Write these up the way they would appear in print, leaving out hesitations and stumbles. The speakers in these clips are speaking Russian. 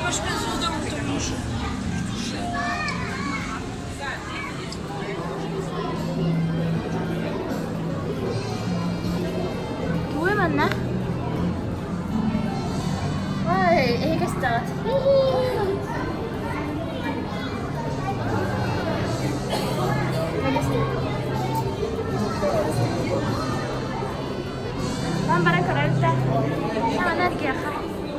Gue mana? Woi, kasih tahu. Para correcta. Sana kiaha.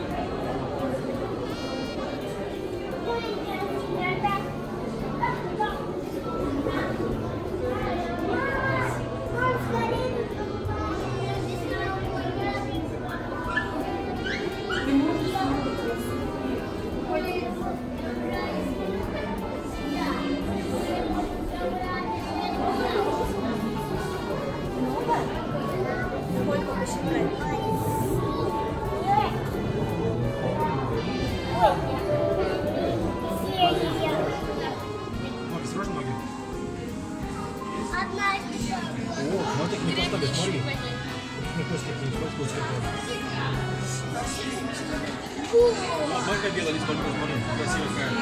Марка белая, лишь только смотри, красивая какая.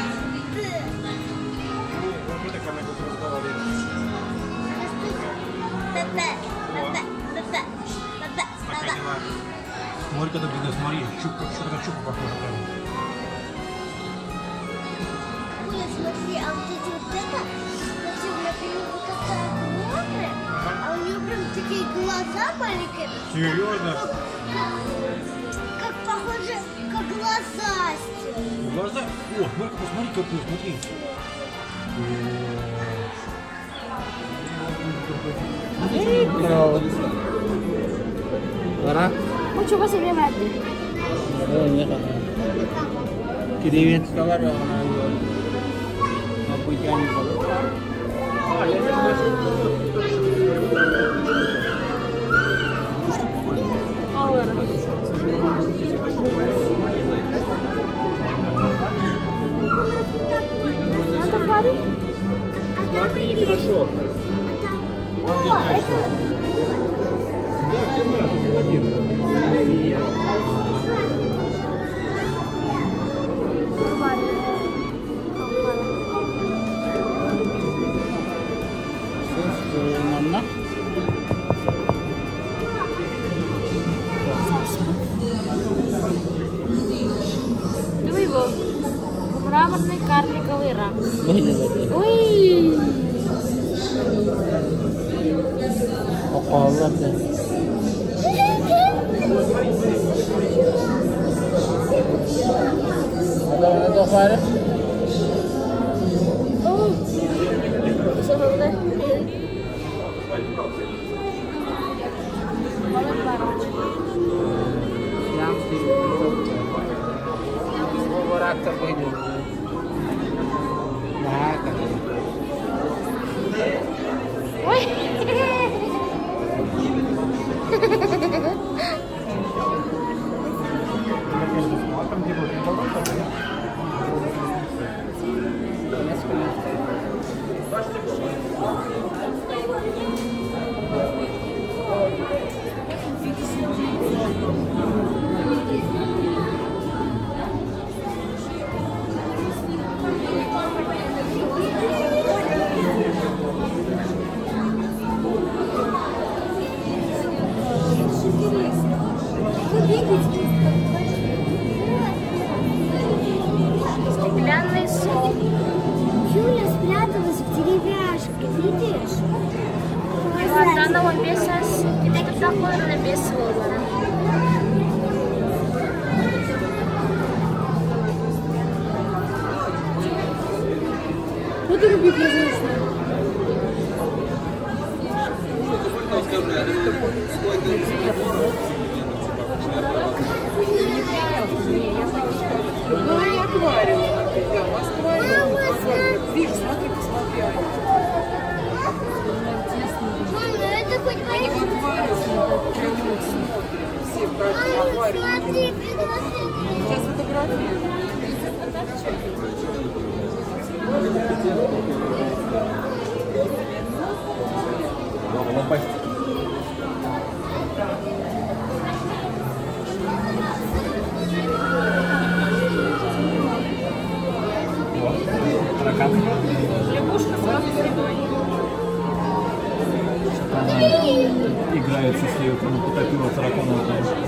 Вот это камера, которая разговаривает. Смотри, когда ты смотри, щука, что-то на щуку похоже прямо. Оля, смотри, а вот эти вот это, смотри, у меня прям такая мокрая, а у нее прям такие глаза маленькие. Серьезно? Как похоже, как глаза. Глаза? О, Марка, посмотри какую, смотри. Lara? Mau coba sini mati. Oh iya kan. Kirimin sekolah dong orang ngapu ikan kalau. Mantap kali. Смотри, нехорошо. Mana? Tuh ibu, meramatnya karni kawirang. Wih. Kokolat ya. Ada apa? Oh, sebentar. Yang di beberapa ini. Nah, kan. Woi. Стеклянный сон. Юля спряталась в деревяшке, видишь? Данного беса, это похоже на бес выбора. Вот это прекрасно. Ну, аквариум. Вик, смотри, посмотри. Мама, это хоть Они в аквариум тянутся. Все в аквариум. смотри, прекрасно. Сейчас фотографирую. Лягушка сразу с едой. Она играется с ней, кому потопила таракана.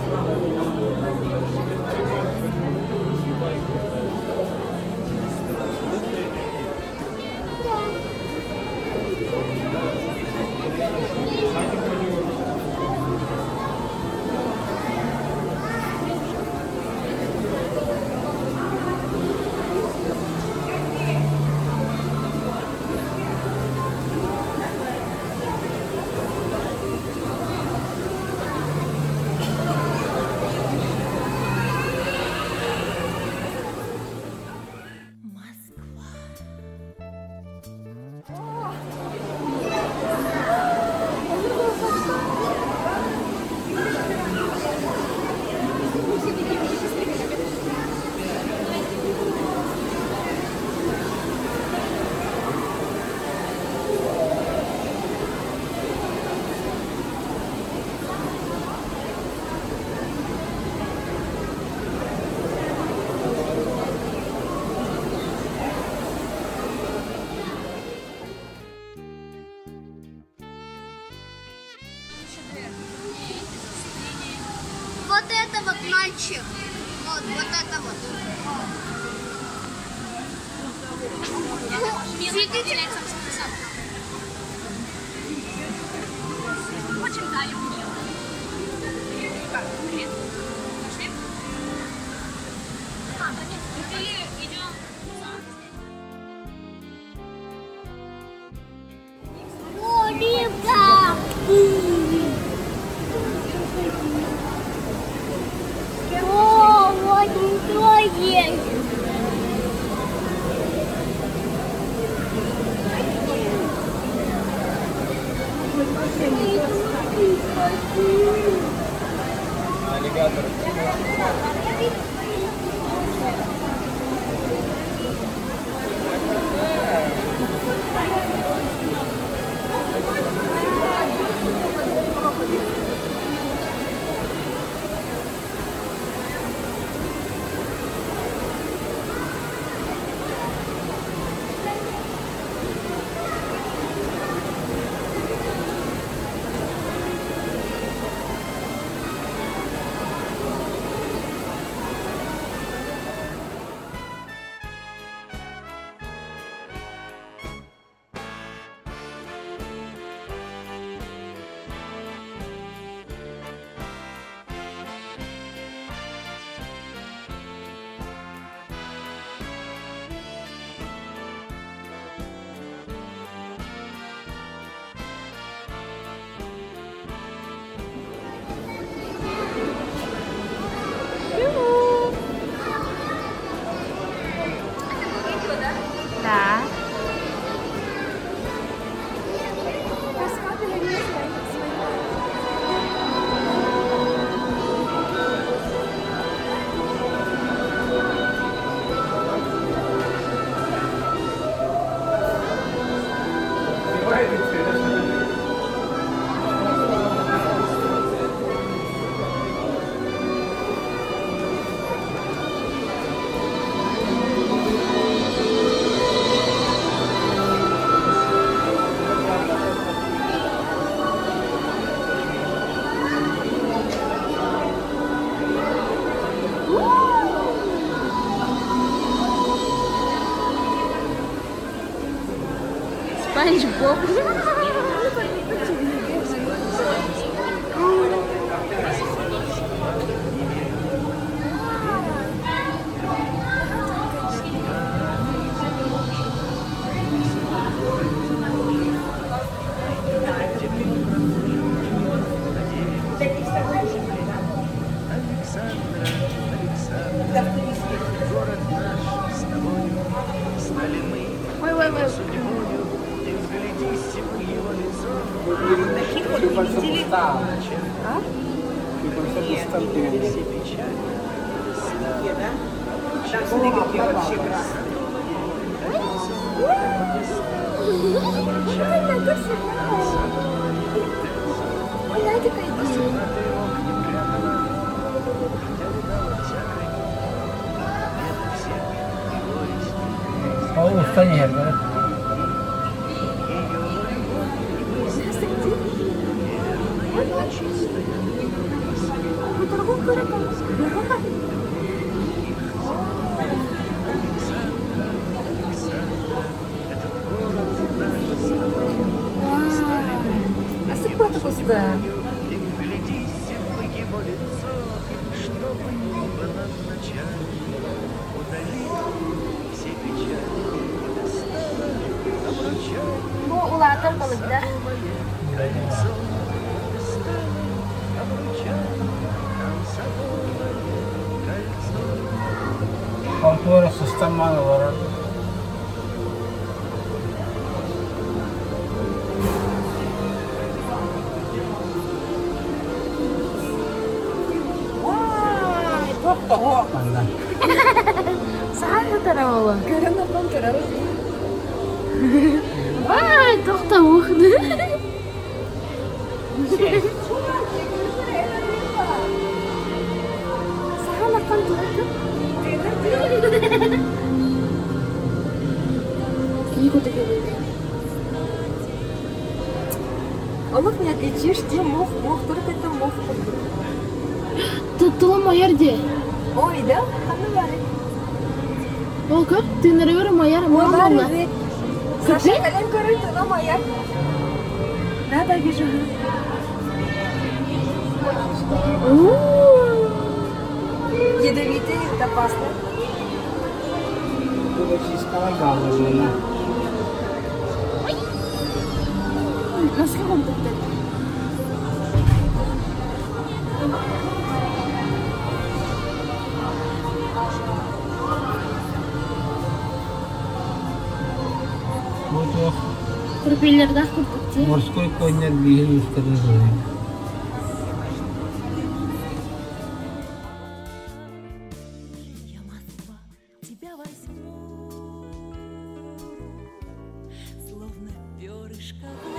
Вот это вот мальчик. Вот это вот. Видите? Очень да, любил. Идем. О, рыбка! О, вот никто есть. Аллигатор. Да. Спанч Боб. Там смотри, какие вообще красные. О, устань yerden. Asik banget Ustaz. Bu ulardan balıklar. Auto sistem mana var? Vay, tohtoq. Mana? Sana taraf oğlum. Görün apam turarız. Vay toxta uxdu. Sana kan turdu. Киго таке болды. Олық не отличишь, где мох, тұрып это мох. Тылым аярде. Ой, да? Қаны бар. Олка, ты нервер маяр мама. Саша, кәлем көрі тұлым аяр. Надо вижу. Ядовитый, это опасно. Bu sistem bağlı. Nasıl kontakta? Bu çok Kurpillerden kurtuldu. морской коньяк değil üstüne. Я Москва, тебя возьму, словно перышко.